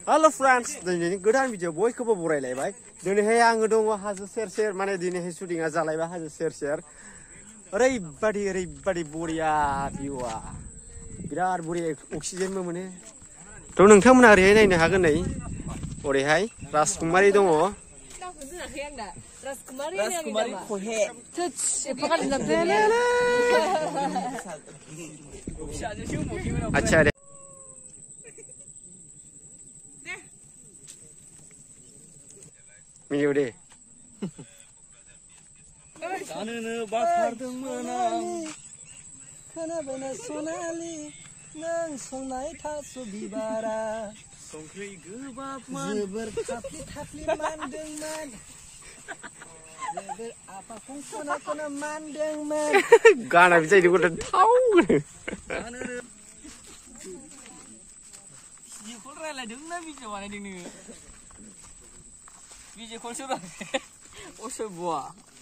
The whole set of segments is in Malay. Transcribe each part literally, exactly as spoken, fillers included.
Hello friends, दिनैनि गोदान भिडिअ बयखौबो बरायलायबाय। दिनैहाय आङो दङ हाजो सेर सेर माने दिनैहाय शुटिंआ जालायबाय हाजो सेर सेर। ओरैबादि ओरैबादि बरिया भिउआ बिराद बरिया अक्सिजेनबो मोनो। थ' नोंथांमोना ओरैहाय नायनो हागोन नै ओरैहाय राजकुमारी दङ। राजकुमारी राजकुमारी खहे थोच एफागाल अच्छा दे मियो दे जानोनो बाखारदोंमोन आं खोनाबायना सनालि नों संनाय थास' बिबारा संख्रि गोबाबमोन जोबोर थाफ्लि थाफ्लि मानदोंमोन जोबोर आफाखौ खोना खोना मानदोंमोन गाना बिचायदो गथ' थाव जानोनो बिखौ रायलायदोंना भिडिअ बानायदों नोङो भिडिअ कल सुरू असो बुआ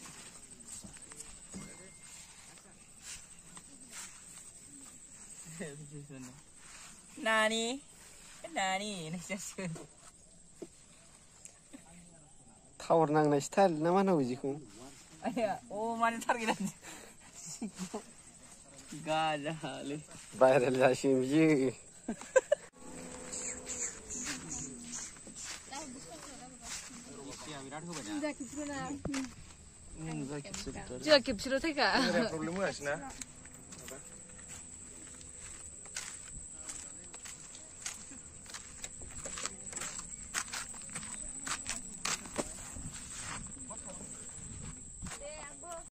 Nani, Nani, nasihatkan. Tower nang style na mana ujiku? Ayah, oh mana target aja. Gak ada hal. Viral jasim je. Juga kipsiro tega. Problem apa sih na?